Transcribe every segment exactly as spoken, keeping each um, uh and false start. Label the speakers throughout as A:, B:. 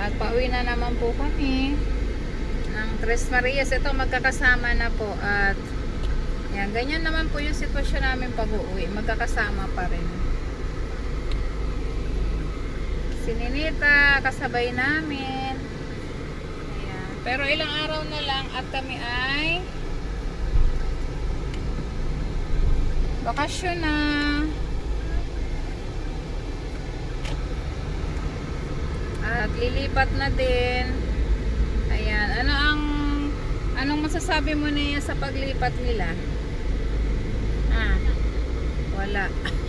A: At pauwi na naman po kami ng Tres Marias. Ito magkakasama na po. At yan, ganyan naman po yung sitwasyon namin pag-uwi. Magkakasama pa rin. Si Ninita, kasabay namin. Ayan. Pero ilang araw na lang at kami ay bakasyon na. At lilipat na din. Ayan. Ano ang anong masasabi mo niya sa paglipat nila? Ah, wala.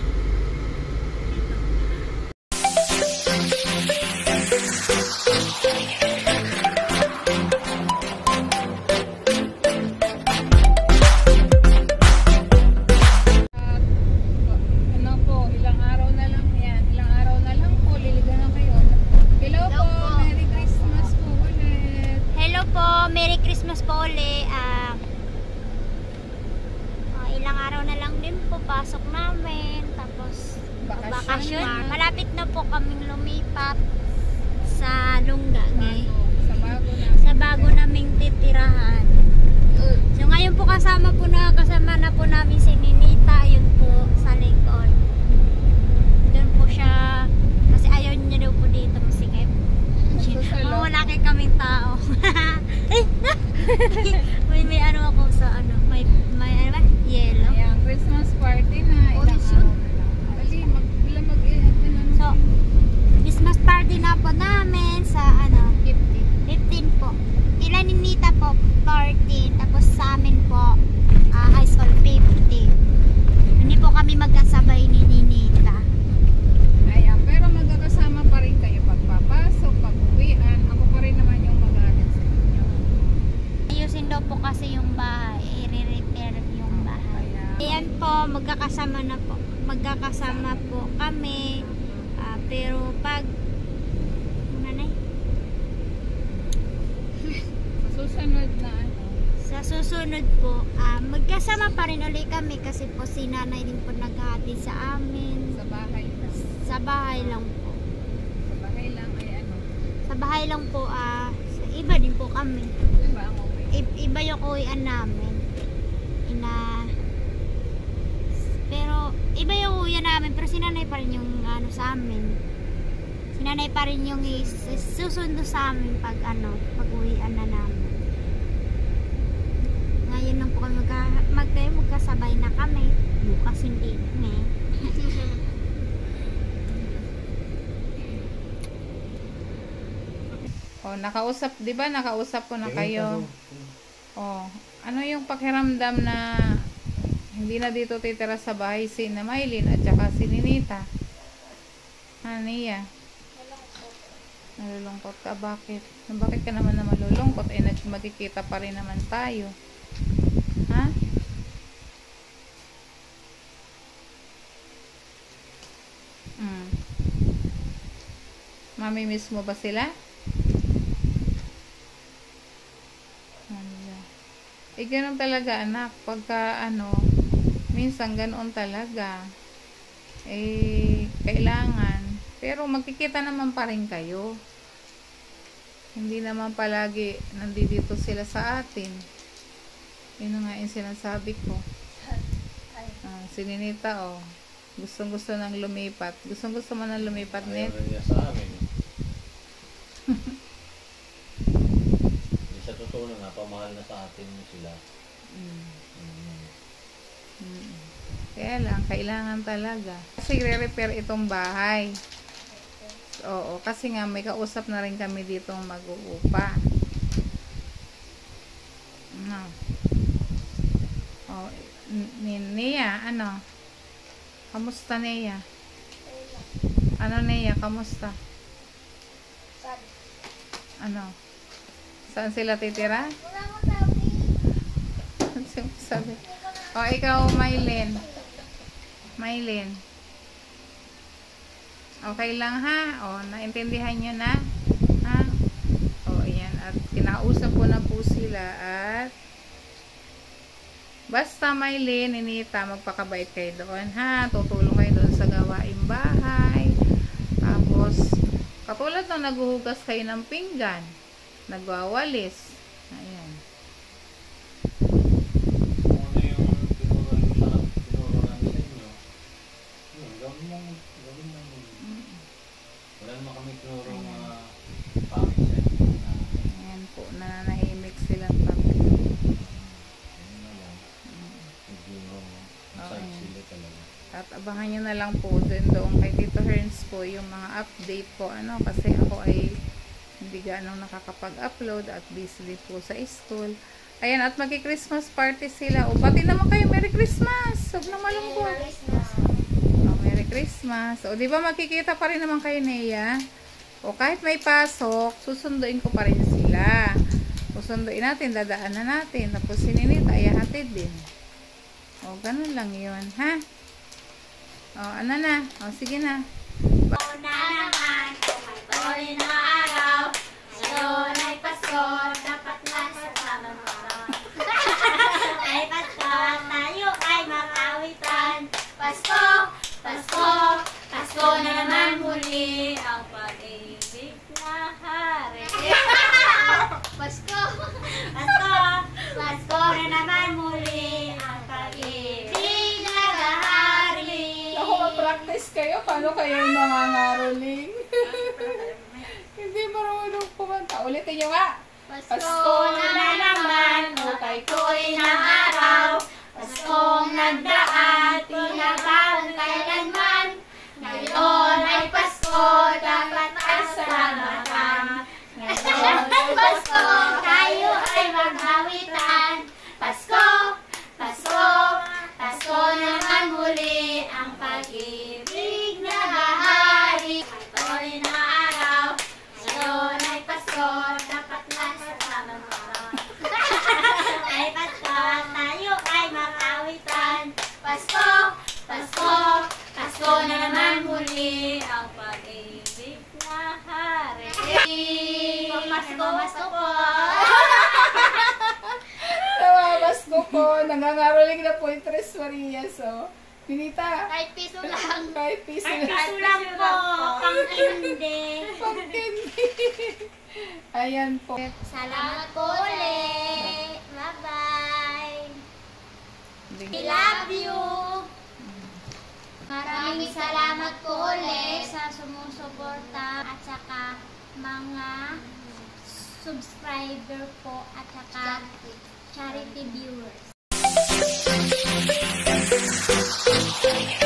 B: Merry Christmas po ulit. Uh, uh, ilang araw na lang din po pasok namin. Tapos bakasyon. Malapit na po kaming lumipat sa Lungga. Eh.
A: Sa bago,
B: sa bago naming titirahan. So ngayon po kasama po na kasama na po namin si Ninita. Yun po sa likod. Doon po siya kasi ayaw niya daw po dito masikip. Wala kay kaming tao. may may ano ako sa ano, may may ano ba? Yellow.
A: Ayan, Christmas party na. Ilang araw na lang. Dali, mag ilang mag
B: So, Christmas party na po namin sa ano, fifteen po. Kila Ninita po, fourteen. Tapos sa amin po, uh, high school, fifteen. Hindi po kami magkasabay ni Ninita.
A: Ayan, pero magkakasama pa rin kayo pagpapasok, pag-uwian. Ako pa rin naman yung mag-aaral sa inyo.
B: Ayusin daw po kasi yung bahay, i-repair yung bahay. Ayan po, magkakasama na po. Magkakasama po kami. Uh, pero pag nanay?
A: Sa susunod na ano?
B: Sa susunod po, uh, magkasama pa rin ulit kami kasi po si nanay din po naghahatid sa amin.
A: Sa bahay lang.
B: Sa bahay lang po.
A: Sa bahay lang ay ano?
B: Sa bahay lang po, ah, sa iba din po kami.
A: Diba ang okay?
B: I- iba yung uwian namin. Ina Pero iba yung uwian namin, pero sinanay pa rin yung ano sa amin. Sinanay pa rin yung is- susundo sa amin pag ano, pag uwian na namin. Ngayon lang po kami magka, mag, magkasabay na kami. Bukas hindi. Ne.
A: Oh, nakausap, 'di ba? Nakausap ko na kayo. Oh, ano yung pakiramdam na hindi na dito titira sa bahay si Maylin at saka si Ninita? Aniya. Nalulungkot ka, bakit? Bakit ka naman na malulungkot? Eh, magkikita pa rin naman tayo. Ha? Hmm. Mami-miss mo ba sila? Eh, ganun talaga, anak. Pagka, ano, minsan ganoon talaga. Eh, kailangan. Pero, magkikita naman pa rin kayo. Hindi naman palagi nandito sila sa atin. Yun nga yung sinasabi ko. Ah, si Ninita, oh. Gustong gusto nang lumipat. Gustong gusto mo nang lumipat, Net?
C: Ayaw niya sa amin. Sa totoo na nga, pamahal na sa atin sila.
A: Mm.
C: Mm.
A: Mm. Kaya lang, kailangan talaga. Kasi re-repair itong bahay. Oo, kasi nga may kausap na rin kami dito mag-uupa. No. Oh, Nia, ano? Kamusta, Nia? Ano, Nia? Kamusta? Ano? Saan sila titira? Sabi. O, ikaw, Maylin. Maylin. Okay lang, ha? O, naintindihan nyo na? Ha? O, ayan. At kinausap ko na po sila at basta, Maylin, Ninita, magpakabait kayo doon, ha? Tutulong kayo doon sa gawaing bahay. Tapos, Katulad ng naghuhugas kayo ng pinggan, nagwawalis. Ayan.
C: Kung ano yung tinuro nyo sa tinuro namin sa inyo, yun, gawin lang, gawin lang.
A: Mm.
C: Wala naman kami tinuro mga pangit sa inyo na
A: Ayan po, nananahimik silang tatlo.
C: yun na lang. Hindi mo
A: Okay.
C: masayang sila talaga.
A: At abangan nyo na lang po dun doon kay Tito Herns po yung mga update po, ano, kasi ako ay hindi ganong nakakapag-upload at busy po sa school. Ayan, at magki-Christmas party sila. O, pati naman kayo, Merry Christmas! Huwag na malungkot. O, Merry Christmas. O, di ba magkikita pa rin naman kayo, Nea? O, kahit may pasok, susunduin ko pa rin sila. Susunduin natin, dadaanan natin. Tapos si Ninita, ay hatid din. O, ganun lang yun, ha? O, ano na? O, sige na.
B: Una naman, tuloy na araw. Ngayon ay Pasko, dapat lang sa tamang araw. Ay Pasko, tayo ay makawitan. Pasko, Pasko, Pasko na naman muli ang pag-ibig na hari. Pasko, Pasko, Pasko na naman muli ang pag-ibig na hari.
A: Ako, mag-practice kayo. Paano kayo nangangaroling? Hindi marunong kumanta. Ulitin nyo nga.
B: Pasko na naman, ukay ko'y ng araw. Paskong nagdaan, tinabang kailanman. Ngayon ay Pasko, dapat pasalamatan. Ngayon ay Pasko, tayo ay maghawitan. Pasko, Pasko, Pasko naman muli ang pag-ibig na bahari. Ito'y na araw, ngayon ay Pasko, dapat lang sa tamang araw. Ay Pasko, tayo ay makawitan. Pasko, Pasko, Pasko na naman muli ang pag-ibig na hari. Pasko, Pasko po.
A: Namabas ko po. Nangangaroling na po yung Tres Marias. So, Ninita.
B: Kahit piso lang.
A: Kahit piso
B: Kahit
A: lang.
B: piso lang po. Pang hindi.
A: Pang-candy. Ayan po.
B: Salamat po ulit. Bye-bye. I love you. Maraming salamat po ulit sa sumusuporta at saka mga subscriber po at saka charity viewers.